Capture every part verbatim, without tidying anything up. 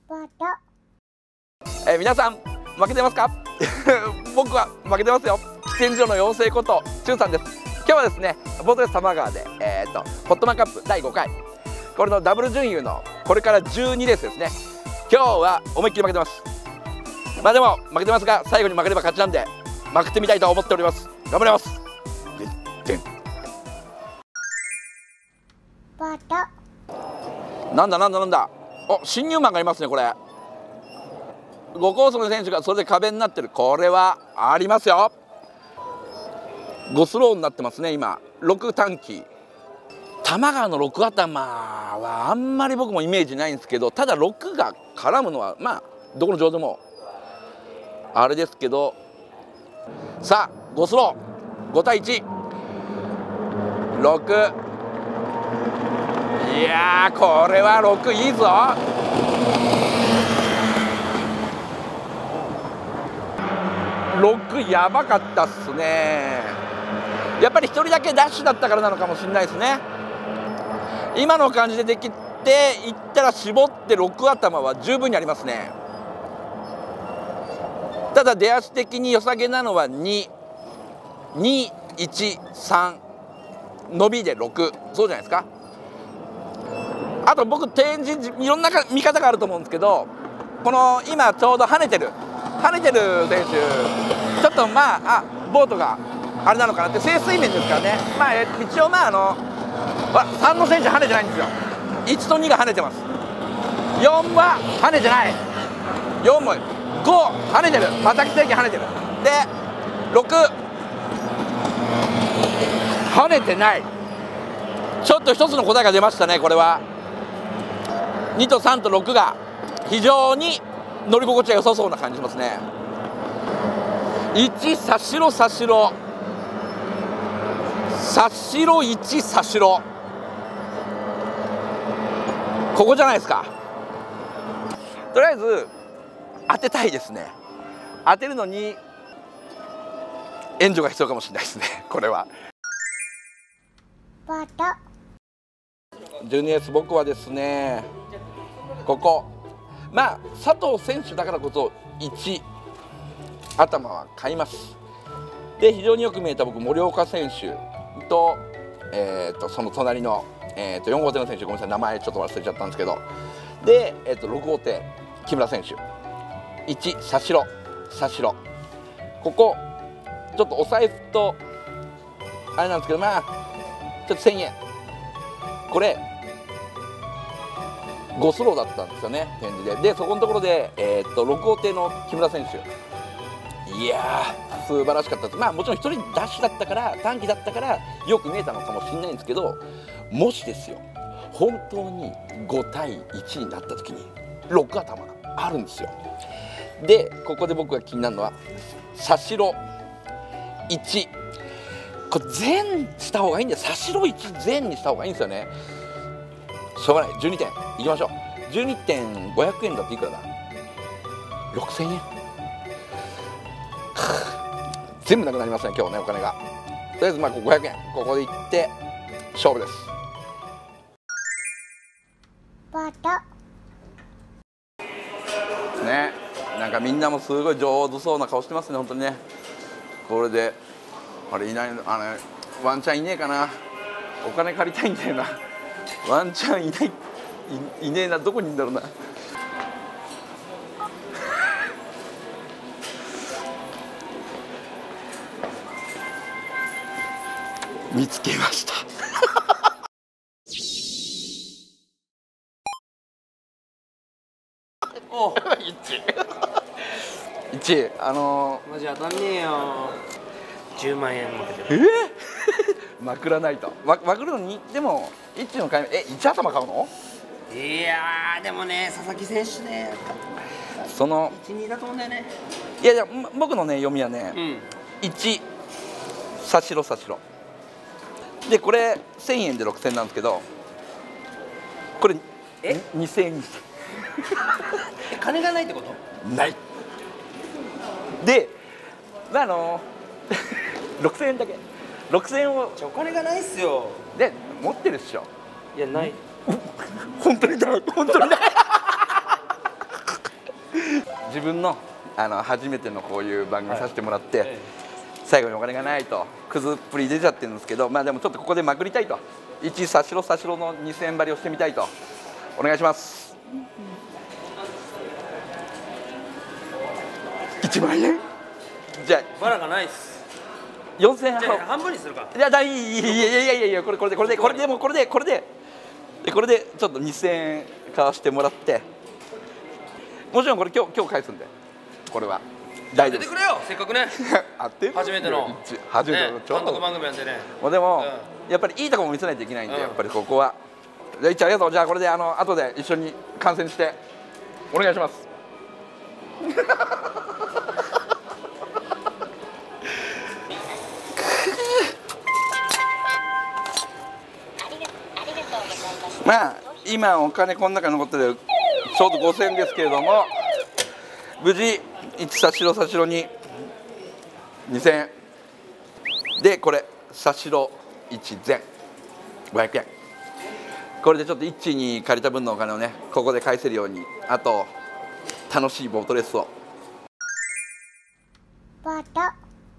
えー、皆さん負けてますか？僕は負けてますよ。喫煙所の妖精ことチュンさんです。今日はですね、ボートレース多摩川で、えー、とポットマンカップだいごかい、これのダブル準優のこれからじゅうにレースですね。今日は思いっきり負けてます。まあでも負けてますが、最後に負ければ勝ちなんで負けてみたいと思っております。頑張ります。なんだなんだなんだ、お、新入マンがいますね。これごコースの選手がそれで壁になってる。これはありますよ。ごスローになってますね。今ろく短期、多摩川のろく頭はあんまり僕もイメージないんですけど、ただろくが絡むのはまあどこの上でもあれですけど、さあごスローごたいいち、ろく、いやーこれはろくいいぞ。ろくやばかったっすね。やっぱりひとりだけダッシュだったからなのかもしれないですね。今の感じでできていったら絞ってろく頭は十分にありますね。ただ出足的に良さげなのはに、に、いち、さん、伸びでろく、そうじゃないですか。あと僕展示いろんな見方があると思うんですけど、この今ちょうど跳ねてる跳ねてる選手、ちょっとまああボートがあれなのかなって、静水面ですからね。まあ一応まああのさんの選手跳ねてないんですよ。いちとにが跳ねてます。よんは跳ねてない。よんもご跳ねてる。またき正規跳ねてる。でろく跳ねてない。ちょっと一つの答えが出ましたね。これはにとさんとろくが非常に乗り心地が良さそうな感じしますね。いちさしろさしろさしろいちさしろ、ここじゃないですか。とりあえず当てたいですね。当てるのに援助が必要かもしれないですね。これはじゅうにレース僕はですね、ここまあ佐藤選手だからこそいち頭は買います。で非常によく見えた僕森岡選手と、えー、とその隣の、えー、とよん号艇の選手、ごめんなさい名前ちょっと忘れちゃったんですけど、で、えー、とろく号艇木村選手、いちさしろさしろ、ここちょっとお財布とあれなんですけど、まあちょっとせんえん、これごスローだったんですよね、展示で。でそこのところで、えー、とろく号艇の木村選手、いやー素晴らしかったです。まあもちろんひとりダッシュだったから短期だったからよく見えたのかもしれないんですけど、もしですよ本当にごたいいちになった時にろく頭があるんですよ。でここで僕が気になるのはさしろいち、これ全した方がいいんだよ。さしろいち全にした方がいいんですよね。しょうがない、じゅうにてんいきましょう。じゅうにてんごひゃくえんだっていくらだ、ろくせんえん全部なくなりますね今日ね、お金が。とりあえずまあごひゃくえんここでいって勝負です。ね、なんかみんなもすごい上手そうな顔してますね本当にね。これであれいないの、あれワンチャンいねえかな、お金借りたいんだよな。ワンチャンいない い, いねえな、どこにいるんだろうな。見つけました。おいちいち、あのー、 マジ当たんねえよ。じゅうまんえん負けてる。 えー、まくらないと。ままくるのにでもいちの買い目、えいち頭買うの？ いやーでもね佐々木選手ね、 そのいちにだと思うんだよね。 いやいや僕のね読みはね、うん、いちさしろさしろで、これせんえんでろくせんなんですけど、これえにせんえんにしてえ金がないってこと？ ないで、まああのろくせんえんだけろくせんえんをお金がないっすよ。 で持ってるっしょ。 いやない本当にない、本当にない自分のあの初めてのこういう番組させてもらって、 はい、 最後にお金がないとクズっぷり出ちゃってるんですけど、まあでもちょっとここでまくりたいと、いちさしろさしろのにせんえん張りをしてみたいと。お願いします。いちまんえんじゃあバラがないっす。 よんせんえんじゃあ半分にするか。 いやだいいいやいやいやいやいやこれこれでこれでこれでもうこれでこれででこれでちょっとにせんえん買わしてもらって、もちろんこれ今日今日返すんで、これは大丈夫です。 出てくれよせっかくねあって初めての初めてのね単独番組なんでね。 もうでも、 うやっぱりいいとこも見せないといけないんで、 うんやっぱりここはじゃあ一応ありがとう。じゃあこれであの後で一緒に観戦してお願いします。まあ今お金この中に残ってるちょうどごせんえんですけれども、無事いちさしろさしろににせんえんで、これさしろいちぜんごひゃくえん、これでちょっといちに借りた分のお金をねここで返せるように、あと楽しいボートレースをボート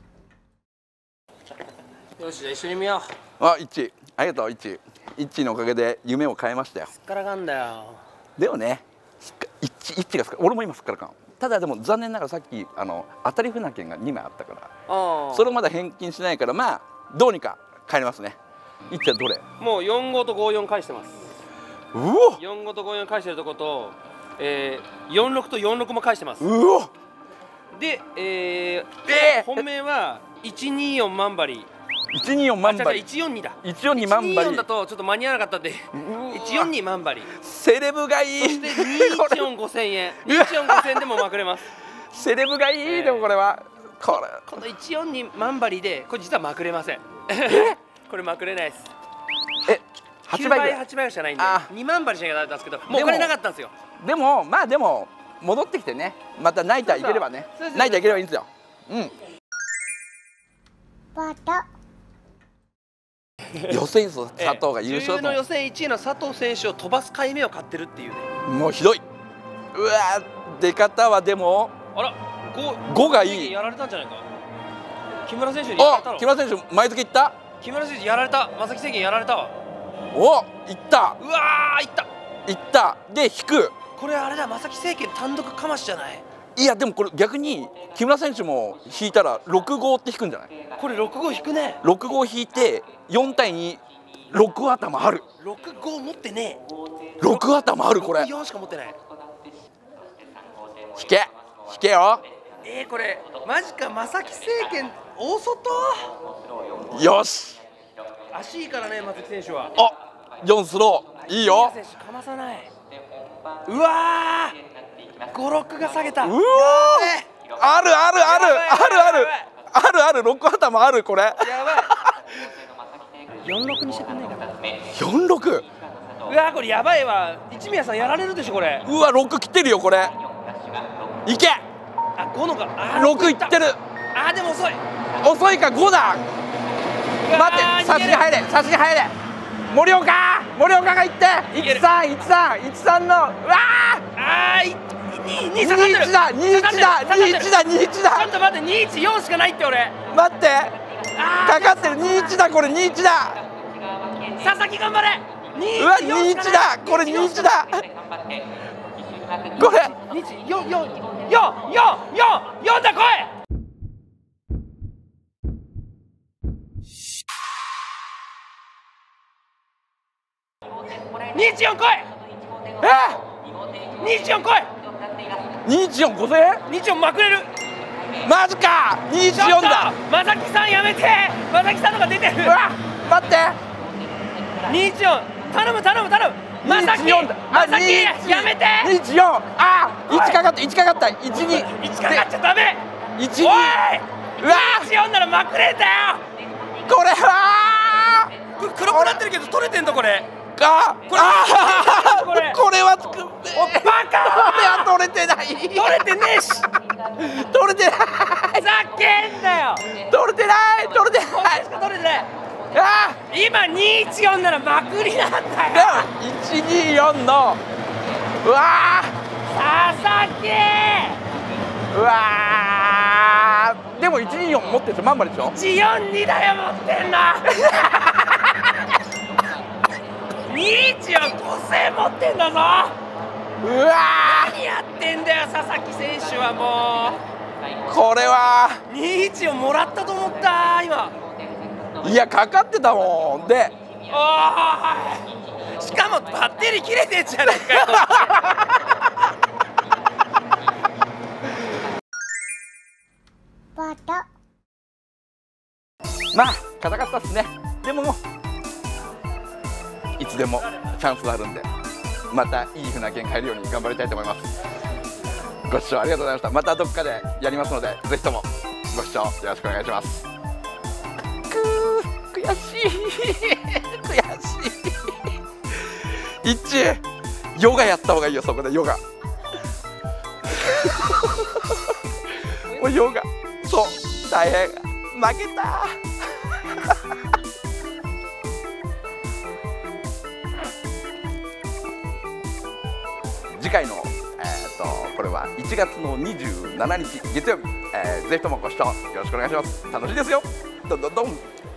よしじゃあ一緒に見よう。 あ、いちありがとう。いちいちのおかげで夢を変えましたよ。 すっからかんだよ。 でもね、いちいちがすっから俺も今すっからかん。ただでも残念ながらさっきあの当たり船券がにまいあったから、 あそれをまだ返金しないから、まあどうにか帰れますね。いちはどれ？ もうよんごとごよん返してます。 うおよんごとごよん返してるとこと、えー、よんろくとよんろくも返してます。 うおで、えーえー、 本命はいちによん万針。 いちによん万針。 いちよんにだ。 いちよんに万針。 いちによんだとちょっと間に合わなかったんで、いちよんに万針。 セレブがいい。 そしてにいちよんごせんえん。にいちよんごせんえんでもまくれます。 セレブがいい、 えー、 でもこれはこれこのいちよんに万針でこれ実はまくれません。これまくれないです。 えはちばいぐらいはちばいしかないんであに万針しかなかったんですけど、もうお金なかったんですよ。 でもまあでも戻ってきてね、またナイター行ければね、ナイター行ければいいんですよ。うん。 ボート予選佐藤が優勝との予選いちいの佐藤選手を飛ばす回目を買ってるっていうね。 もうひどい。うわー出方はでもあらごがいい。 やられたんじゃないか。木村選手にやられたの。 あ、木村選手前付けいった。 木村選手やられた。正木政権やられたわ。 おいった。 うわーいったいったで引く。 これあれだ、正木政権単独かましじゃない。 いやでもこれ逆に木村選手も引いたらろくごって引くんじゃない。 これろくご引くね。 ろくご引いてよんたいに、ろく頭ある。 ろくご持ってねえ。 ろく頭あるこれ。 よんしか持ってない。 引け引けよ。 えー、これマジか。正木政権大外。 よし。 足いいからね正木選手は。 あ、よんスローいいよ。 選手かまさない。うわーごろくが下げた。 うわーあるあるあるあるあるあるあるろく頭あるこれ。やばい。よんろくにしてくんないかな。 よんろく。 うわーこれやばいわ。一宮さんやられるでしょこれ。 うわろく切ってるよこれ。いけ。 あごのか。あろくいってる。 あでも遅い。 遅いかごだ。待って差しに入れ差しに入れ。森岡森岡がいっていちさんいちさんいちさんのうわあーにににいちだにいちだにいちだにいちだ。 ちょっと待ってにいちよんしかないって俺。 待ってかかってるにいちだこれにいちだ。 佐々木頑張れ。 うわにいちだこれにいちだこれにいちよんよんよんよんよんだ来い。にいちよん来い。 えにいちよん来い。 にいちよんごせんえんにいちよんまくれる。 マジかにいちよんだ。 正木さんやめて。正木さんのが出てる。 うわ待ってにいちよん頼む頼む頼む。正木正木やめて。 にいちよんあいちかかったいちかかったいちにいちかかっちゃダメ。 いちにおいうわにいちよんならまくれたよ。 これは黒くなってるけど取れてんのこれ。 あこれあこれこれはつくおバカ。 これは取れてない取れてねえし。 取れてないふざけんなよ。 取れてない取れてないしか取れてない。 あ今にいちよんならまくりなんだよ。 いちによんのうわ佐々木うわー、でもいちによん持ってるまんまでしょ。 いちよんにだよ持ってんのにいちよんごせん持ってんだぞ。 うわ何やってんだよ佐々木選手は。もー、これはうにいちよんもらったと思った今。 いやかかってたもんで、 おーい、しかもバッテリー切れてんじゃないかよバタまあ硬かったっすね。でもいつでもチャンスがあるんで、またいい船券買えるように頑張りたいと思います。ご視聴ありがとうございました。またどっかでやりますので、ぜひともご視聴よろしくお願いします。くー、悔しい悔しい。一ヨガやった方がいいよ。そこでヨガもうヨガ、そう大変、負けた次回の、えー、とこれはいちがつのにじゅうしちにち月曜日、えー、ぜひともご視聴よろしくお願いします。楽しいですよ。どんどんどん。